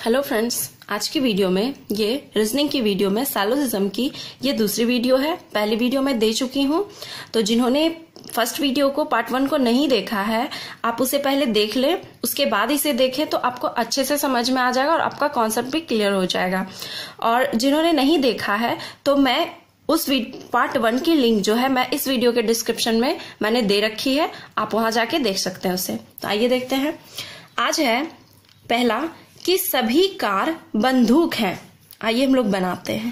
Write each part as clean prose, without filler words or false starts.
Hello friends, आज की video में ये रीजनिंग की वीडियो में सैलोसिज्म की ये दूसरी वीडियो है। पहली वीडियो मैं दे चुकी हूँ, तो जिन्होंने फर्स्ट वीडियो को पार्ट 1 को नहीं देखा है आप उसे पहले देख ले, उसके बाद इसे देखें तो आपको अच्छे से समझ में आ जाएगा और आपका कॉन्सेप्ट भी क्लियर हो जाएगा। और जिन्होंने नहीं देखा है तो मैं उस पार्ट 1 की लिंक जो है मैं इस वीडियो के डिस्क्रिप्शन में मैंने दे रखी है, आप वहां जाके देख सकते हैं उसे। तो आइए देखते हैं। आज है पहला कि सभी कार बंदूक हैं। आइए हम लोग बनाते हैं।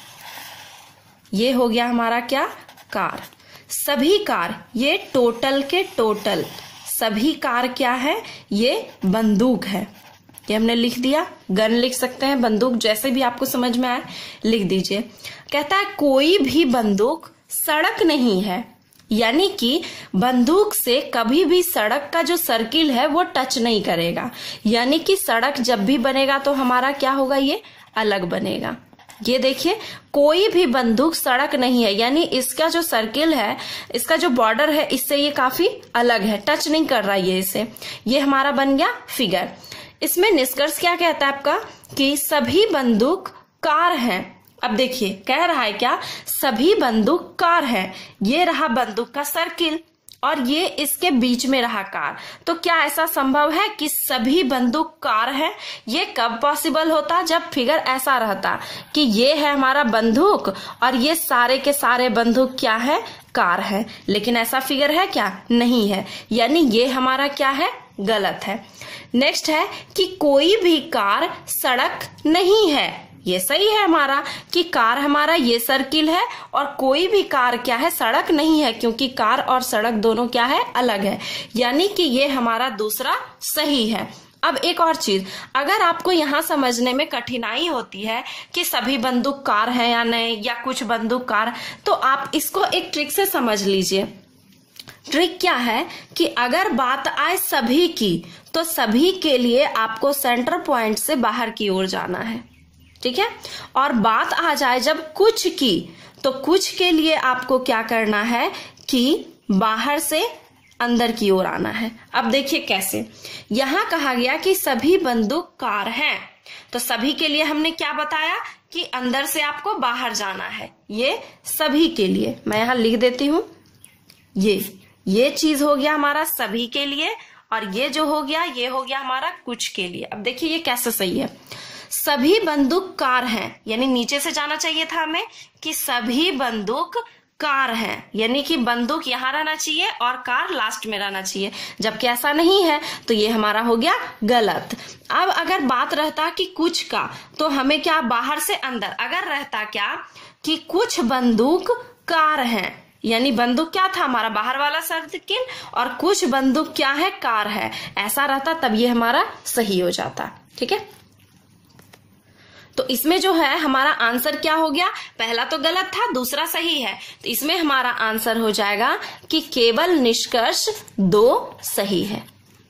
ये हो गया हमारा क्या, कार। सभी कार, ये टोटल के टोटल सभी कार क्या है, ये बंदूक है। ये हमने लिख दिया, गन लिख सकते हैं, बंदूक जैसे भी आपको समझ में आए लिख दीजिए। कहता है कोई भी बंदूक सड़क नहीं है, यानी कि बंदूक से कभी भी सड़क का जो सर्किल है वो टच नहीं करेगा। यानी कि सड़क जब भी बनेगा तो हमारा क्या होगा, ये अलग बनेगा। ये देखिए, कोई भी बंदूक सड़क नहीं है, यानी इसका जो सर्किल है, इसका जो बॉर्डर है, इससे ये काफी अलग है, टच नहीं कर रहा ये इसे। ये हमारा बन गया फिगर। इसमें निष्कर्ष क्या कहता है आपका कि सभी बंदूक कार हैं। अब देखिए कह रहा है क्या, सभी बंदूक कार है। ये रहा बंदूक का सर्किल और ये इसके बीच में रहा कार। तो क्या ऐसा संभव है कि सभी बंदूक कार है? ये कब पॉसिबल होता, जब फिगर ऐसा रहता कि ये है हमारा बंदूक और ये सारे के सारे बंदूक क्या है, कार है। लेकिन ऐसा फिगर है क्या, नहीं है, यानी ये हमारा क्या है, गलत है। नेक्स्ट है कि कोई भी कार सड़क नहीं है। ये सही है हमारा कि कार हमारा ये सर्किल है और कोई भी कार क्या है, सड़क नहीं है, क्योंकि कार और सड़क दोनों क्या है, अलग है। यानी कि ये हमारा दूसरा सही है। अब एक और चीज, अगर आपको यहाँ समझने में कठिनाई होती है कि सभी बंदूक कार है या नहीं, या कुछ बंदूक कार, तो आप इसको एक ट्रिक से समझ लीजिए। ट्रिक क्या है कि अगर बात आए सभी की, तो सभी के लिए आपको सेंटर पॉइंट से बाहर की ओर जाना है, ठीक है। और बात आ जाए जब कुछ की, तो कुछ के लिए आपको क्या करना है कि बाहर से अंदर की ओर आना है। अब देखिए कैसे, यहां कहा गया कि सभी बंदूक कार हैं, तो सभी के लिए हमने क्या बताया कि अंदर से आपको बाहर जाना है। ये सभी के लिए मैं यहां लिख देती हूं। ये चीज हो गया हमारा सभी के लिए, और ये जो हो गया ये हो गया हमारा कुछ के लिए। अब देखिए ये कैसे सही है, सभी बंदूक कार हैं, यानी नीचे से जाना चाहिए था हमें कि सभी बंदूक कार हैं, यानी कि बंदूक यहां रहना चाहिए और कार लास्ट में रहना चाहिए, जबकि ऐसा नहीं है, तो ये हमारा हो गया गलत। अब अगर बात रहता कि कुछ का, तो हमें क्या, बाहर से अंदर। अगर रहता क्या कि कुछ बंदूक कार हैं, यानी बंदूक क्या था हमारा, बाहर वाला सर्किल, और कुछ बंदूक क्या है, कार है, ऐसा रहता, तब ये हमारा सही हो जाता, ठीक है। तो इसमें जो है हमारा आंसर क्या हो गया, पहला तो गलत था, दूसरा सही है, तो इसमें हमारा आंसर हो जाएगा कि केवल निष्कर्ष 2 सही है।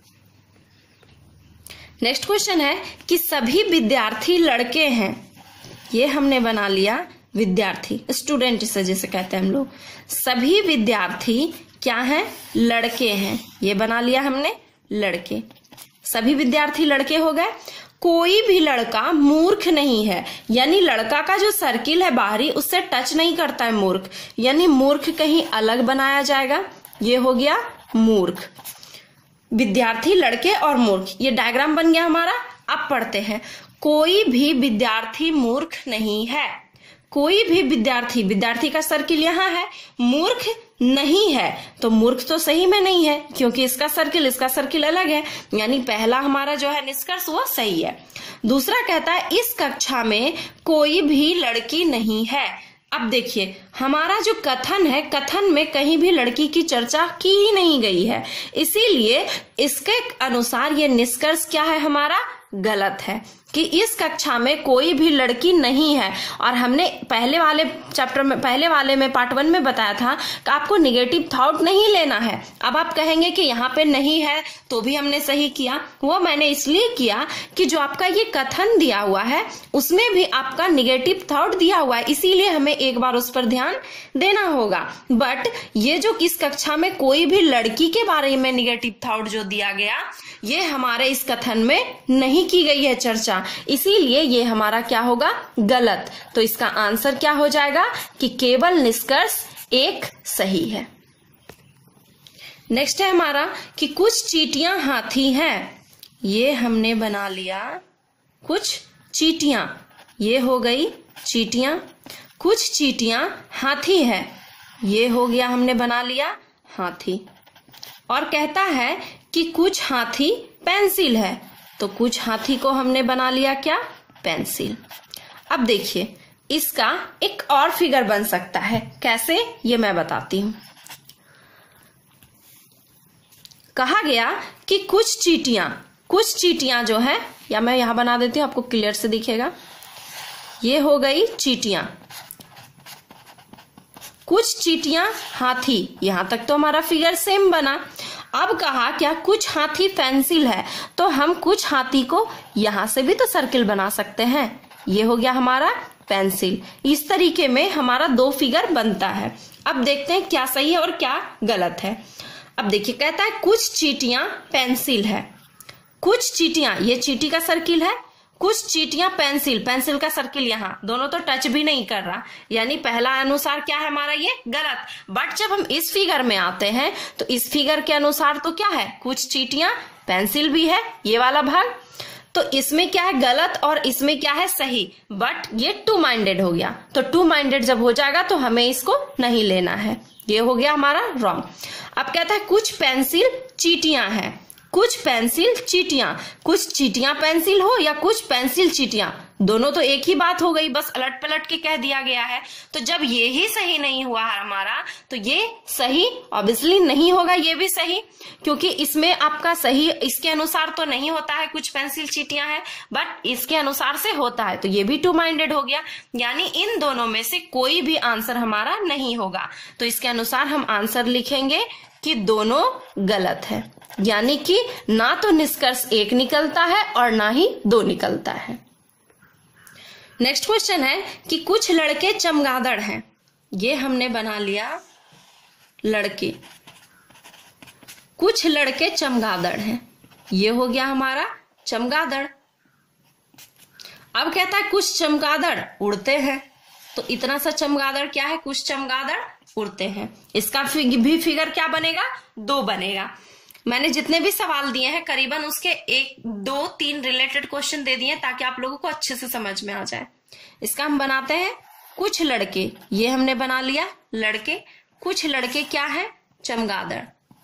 नेक्स्ट क्वेश्चन है कि सभी विद्यार्थी लड़के हैं। ये हमने बना लिया विद्यार्थी, स्टूडेंट से जैसे कहते हैं हम लोग। सभी विद्यार्थी क्या हैं, लड़के हैं, ये बना लिया हमने लड़के। सभी विद्यार्थी लड़के हो गए। कोई भी लड़का मूर्ख नहीं है, यानी लड़का का जो सर्किल है बाहरी उससे टच नहीं करता है मूर्ख, यानी मूर्ख कहीं अलग बनाया जाएगा। ये हो गया मूर्ख। विद्यार्थी, लड़के और मूर्ख, ये डायग्राम बन गया हमारा। अब पढ़ते हैं। कोई भी विद्यार्थी मूर्ख नहीं है। कोई भी विद्यार्थी, विद्यार्थी का सर्किल यहाँ है, मूर्ख नहीं है, तो मूर्ख तो सही में नहीं है, क्योंकि इसका सर्किल अलग है, यानी पहला हमारा जो है निष्कर्ष वो सही है। दूसरा कहता है इस कक्षा में कोई भी लड़की नहीं है। अब देखिए हमारा जो कथन है, कथन में कहीं भी लड़की की चर्चा की ही नहीं गई है, इसीलिए इसके अनुसार ये निष्कर्ष क्या है हमारा, गलत है कि इस कक्षा में कोई भी लड़की नहीं है। और हमने पहले वाले चैप्टर में, पहले वाले में पार्ट 1 में बताया था कि आपको निगेटिव थॉट नहीं लेना है। अब आप कहेंगे कि यहाँ पे नहीं है, तो भी हमने सही किया। वो मैंने इसलिए किया कि जो आपका ये कथन दिया हुआ है उसमें भी आपका निगेटिव थॉट दिया हुआ है, इसीलिए हमें एक बार उस पर ध्यान देना होगा। बट ये जो किस कक्षा में कोई भी लड़की के बारे में निगेटिव थॉट जो दिया गया, ये हमारे इस कथन में नहीं की गई है चर्चा। चीटियां, इसीलिए ये हमारा क्या होगा, गलत। तो इसका आंसर क्या हो जाएगा कि केवल निष्कर्ष एक सही है। नेक्स्ट है हमारा कि कुछ चीटियां हाथी हैं। ये हमने बना लिया कुछ चीटियां, ये हो गई चीटियां। कुछ चीटियां हाथी है, ये हो गया हमने बना लिया हाथी। और कहता है कि कुछ हाथी पेंसिल है, तो कुछ हाथी को हमने बना लिया क्या, पेंसिल। अब देखिए इसका एक और फिगर बन सकता है, कैसे ये मैं बताती हूं। कहा गया कि कुछ चीटियां जो है, या मैं यहां बना देती हूं आपको क्लियर से दिखेगा, ये हो गई चीटियां। कुछ चीटियां हाथी, यहां तक तो हमारा फिगर सेम बना। अब कहा क्या कुछ हाथी पेंसिल है, तो हम कुछ हाथी को यहां से भी तो सर्किल बना सकते हैं, ये हो गया हमारा पेंसिल। इस तरीके में हमारा दो फिगर बनता है। अब देखते हैं क्या सही है और क्या गलत है। अब देखिए कहता है कुछ चीटियां पेंसिल है, कुछ चीटियां, ये चीटी का सर्किल है, कुछ चीटियां पेंसिल का सर्किल यहाँ, दोनों तो टच भी नहीं कर रहा, यानी पहला अनुसार क्या है हमारा, ये गलत। बट जब हम इस फिगर में आते हैं तो इस फिगर के अनुसार तो क्या है, कुछ चीटियां पेंसिल भी है, ये वाला भाग, तो इसमें क्या है गलत और इसमें क्या है सही। बट ये टू माइंडेड हो गया, तो टू माइंडेड जब हो जाएगा तो हमें इसको नहीं लेना है, ये हो गया हमारा रॉन्ग। अब कहता है कुछ पेंसिल चीटियां हैं, कुछ पेंसिल चीटियां, कुछ चीटियां पेंसिल हो या कुछ पेंसिल चीटियां, दोनों तो एक ही बात हो गई, बस अलट पलट के कह दिया गया है। तो जब ये ही सही नहीं हुआ है हमारा, तो ये सही ऑब्वियसली नहीं होगा, ये भी सही, क्योंकि इसमें आपका सही इसके अनुसार तो नहीं होता है, कुछ पेंसिल चीटियां हैं, बट इसके अनुसार से होता है, तो ये भी टू माइंडेड हो गया, यानी इन दोनों में से कोई भी आंसर हमारा नहीं होगा। तो इसके अनुसार हम आंसर लिखेंगे कि दोनों गलत है, यानी कि ना तो निष्कर्ष एक निकलता है और ना ही दो निकलता है। नेक्स्ट क्वेश्चन है कि कुछ लड़के चमगादड़ हैं, ये हमने बना लिया लड़के, कुछ लड़के चमगादड़ हैं, ये हो गया हमारा चमगादड़। अब कहता है कुछ चमगादड़ उड़ते हैं, तो इतना सा चमगादड़ क्या है, कुछ चमगादड़ उड़ते हैं, इसका भी फिगर क्या बनेगा, दो बनेगा। मैंने जितने भी सवाल दिए हैं करीबन उसके 1, 2, 3 रिलेटेड क्वेश्चन दे दिए ताकि आप लोगों को अच्छे से समझ में आ जाए। इसका हम बनाते हैं कुछ लड़के, ये हमने बना लिया लड़के, कुछ लड़के क्या है, चमगादड़।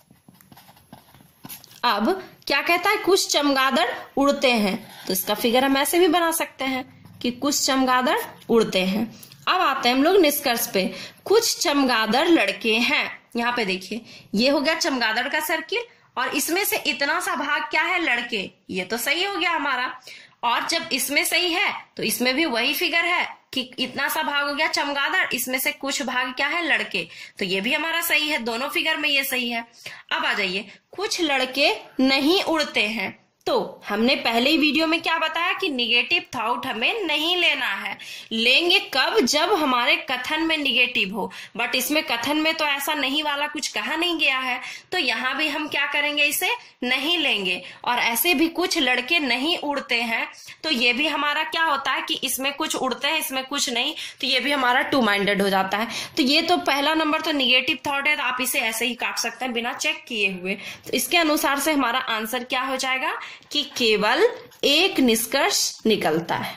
अब क्या कहता है कुछ चमगादड़ उड़ते हैं, तो इसका फिगर हम ऐसे भी बना सकते हैं कि कुछ चमगादड़ उड़ते हैं। अब आते हैं हम लोग निष्कर्ष पे, कुछ चमगादड़ लड़के हैं, यहाँ पे देखिए ये हो गया चमगादड़ का सर्किल और इसमें से इतना सा भाग क्या है, लड़के, ये तो सही हो गया हमारा। और जब इसमें सही है तो इसमें भी वही फिगर है कि इतना सा भाग हो गया चमगादड़, इसमें से कुछ भाग क्या है, लड़के, तो ये भी हमारा सही है, दोनों फिगर में ये सही है। अब आ जाइए कुछ लड़के नहीं उड़ते हैं, तो हमने पहले ही वीडियो में क्या बताया कि निगेटिव थॉट हमें नहीं लेना है, लेंगे कब, जब हमारे कथन में निगेटिव हो, बट इसमें कथन में तो ऐसा नहीं वाला कुछ कहा नहीं गया है, तो यहाँ भी हम क्या करेंगे, इसे नहीं लेंगे। और ऐसे भी कुछ लड़के नहीं उड़ते हैं, तो ये भी हमारा क्या होता है कि इसमें कुछ उड़ते हैं इसमें कुछ नहीं, तो ये भी हमारा टू माइंडेड हो जाता है। तो ये तो पहला नंबर तो निगेटिव थॉट है, तो आप इसे ऐसे ही काट सकते हैं बिना चेक किए हुए। तो इसके अनुसार से हमारा आंसर क्या हो जाएगा कि केवल एक निष्कर्ष निकलता है।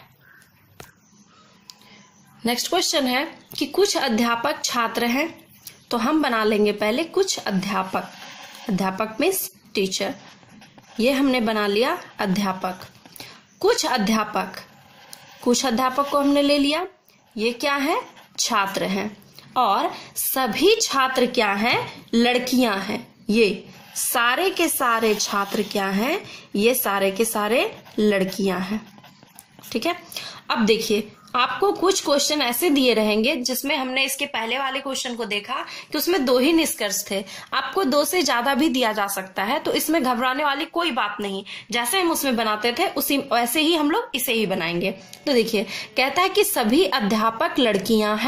नेक्स्ट क्वेश्चन है कि कुछ अध्यापक छात्र हैं, तो हम बना लेंगे पहले कुछ अध्यापक, अध्यापक मीन्स टीचर, ये हमने बना लिया अध्यापक। कुछ अध्यापक, कुछ अध्यापक को हमने ले लिया, ये क्या है, छात्र हैं, और सभी छात्र क्या हैं, लड़कियां हैं, ये सारे के सारे छात्र क्या हैं, ये सारे के सारे लड़कियां हैं, ठीक है। अब देखिए आपको कुछ क्वेश्चन ऐसे दिए रहेंगे जिसमें हमने इसके पहले वाले क्वेश्चन को देखा कि उसमें 2 ही निष्कर्ष थे, आपको 2 से ज्यादा भी दिया जा सकता है, तो इसमें घबराने वाली कोई बात नहीं, जैसे हम उसमें बनाते थे उसी वैसे ही हम लोग इसे ही बनाएंगे। तो देखिए कहता है कि सभी अध्यापक लड़कियां हैं,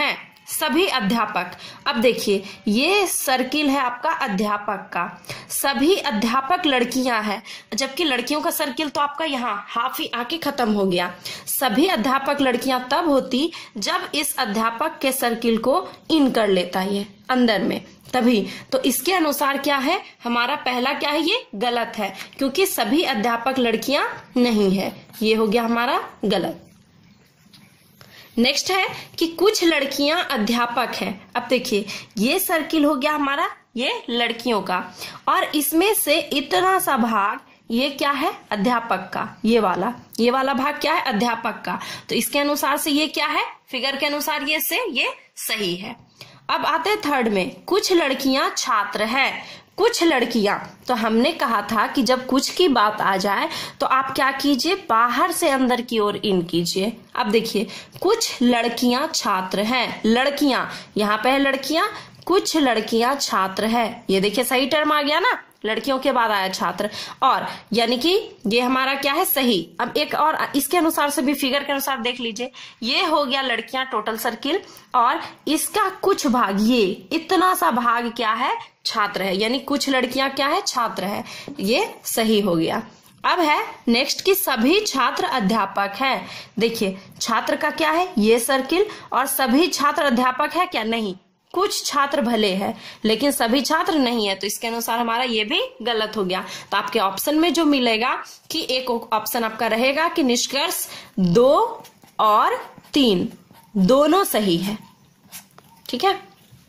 सभी अध्यापक। अब देखिए ये सर्किल है आपका अध्यापक का, सभी अध्यापक लड़कियां हैं, जबकि लड़कियों का सर्किल तो आपका यहाँ हाफ ही आके खत्म हो गया। सभी अध्यापक लड़कियां तब होती जब इस अध्यापक के सर्किल को इन कर लेता ये अंदर में, तभी। तो इसके अनुसार क्या है हमारा पहला क्या है, ये गलत है, क्योंकि सभी अध्यापक लड़कियां नहीं है, ये हो गया हमारा गलत। नेक्स्ट है कि कुछ लड़कियां अध्यापक हैं। अब देखिए ये सर्किल हो गया हमारा ये लड़कियों का, और इसमें से इतना सा भाग ये क्या है अध्यापक का, ये वाला भाग क्या है अध्यापक का। तो इसके अनुसार से ये क्या है, फिगर के अनुसार ये सही है। अब आते हैं थर्ड में, कुछ लड़कियां छात्र हैं। कुछ लड़कियां, तो हमने कहा था कि जब कुछ की बात आ जाए तो आप क्या कीजिए, बाहर से अंदर की ओर इन कीजिए। अब देखिए कुछ लड़कियां छात्र हैं, लड़कियां यहाँ पे है लड़कियां, कुछ लड़कियां छात्र है, ये देखिए सही टर्म आ गया ना, लड़कियों के बाद आया छात्र, और यानी कि ये हमारा क्या है सही। अब एक और इसके अनुसार से भी फिगर के अनुसार देख लीजिए, ये हो गया लड़कियां टोटल सर्किल, और इसका कुछ भाग ये इतना सा भाग क्या है छात्र है, यानी कुछ लड़कियां क्या है छात्र है, ये सही हो गया। अब है नेक्स्ट की सभी छात्र अध्यापक हैं। देखिए छात्र का क्या है ये सर्किल, और सभी छात्र अध्यापक है क्या, नहीं, कुछ छात्र भले हैं लेकिन सभी छात्र नहीं है, तो इसके अनुसार हमारा ये भी गलत हो गया। तो आपके ऑप्शन में जो मिलेगा कि एक ऑप्शन आपका रहेगा कि निष्कर्ष 2 और 3 दोनों सही है, ठीक है।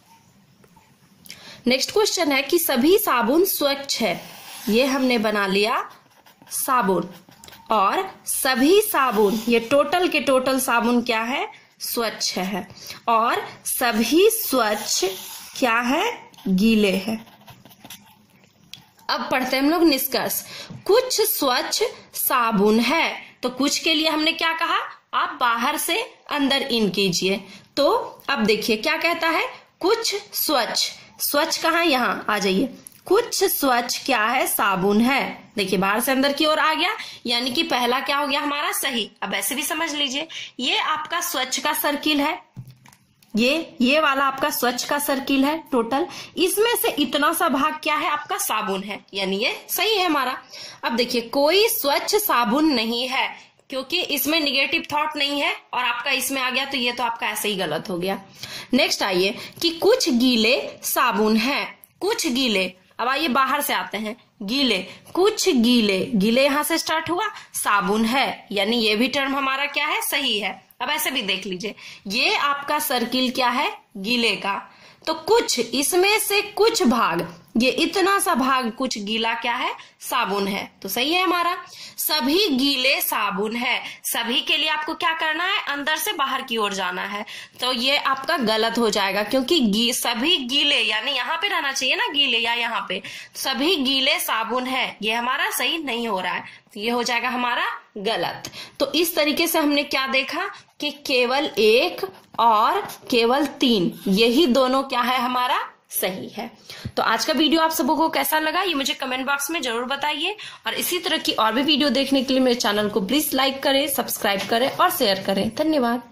नेक्स्ट क्वेश्चन है कि सभी साबुन स्वच्छ है। ये हमने बना लिया साबुन, और सभी साबुन ये टोटल के टोटल साबुन क्या है स्वच्छ है, और सभी स्वच्छ क्या है गीले हैं। अब पढ़ते हैं हम लोग निष्कर्ष। कुछ स्वच्छ साबुन है, तो कुछ के लिए हमने क्या कहा, आप बाहर से अंदर इन कीजिए। तो अब देखिए क्या कहता है, कुछ स्वच्छ, स्वच्छ कहाँ, यहाँ आ जाइए, कुछ स्वच्छ क्या है साबुन है। देखिए बाहर से अंदर की ओर आ गया, यानी कि पहला क्या हो गया हमारा सही। अब ऐसे भी समझ लीजिए, ये आपका स्वच्छ का सर्किल है, ये वाला आपका स्वच्छ का सर्किल है टोटल, इसमें से इतना सा भाग क्या है आपका साबुन है, यानी ये सही है हमारा। अब देखिए कोई स्वच्छ साबुन नहीं है, क्योंकि इसमें निगेटिव थॉट नहीं है, और आपका इसमें आ गया तो ये तो आपका ऐसे ही गलत हो गया। नेक्स्ट आइए कि कुछ गीले साबुन है, कुछ गीले। अब आइए बाहर से आते हैं, गीले, कुछ गीले, गीले यहां से स्टार्ट हुआ, साबुन है, यानी ये भी टर्म हमारा क्या है सही है। अब ऐसे भी देख लीजिए, ये आपका सर्किल क्या है गीले का, तो कुछ इसमें से कुछ भाग, ये इतना सा भाग कुछ गीला क्या है साबुन है, तो सही है हमारा। सभी गीले साबुन है, सभी के लिए आपको क्या करना है अंदर से बाहर की ओर जाना है, तो ये आपका गलत हो जाएगा, क्योंकि सभी गीले यानी यहाँ पे रहना चाहिए ना गीले, या यहाँ पे सभी गीले साबुन है, ये हमारा सही नहीं हो रहा है, तो ये हो जाएगा हमारा गलत। तो इस तरीके से हमने क्या देखा कि केवल 1 और केवल 3 यही दोनों क्या है हमारा सही है। तो आज का वीडियो आप सबों को कैसा लगा ये मुझे कमेंट बॉक्स में जरूर बताइए, और इसी तरह की और भी वीडियो देखने के लिए मेरे चैनल को प्लीज लाइक करें, सब्सक्राइब करें और शेयर करें। धन्यवाद।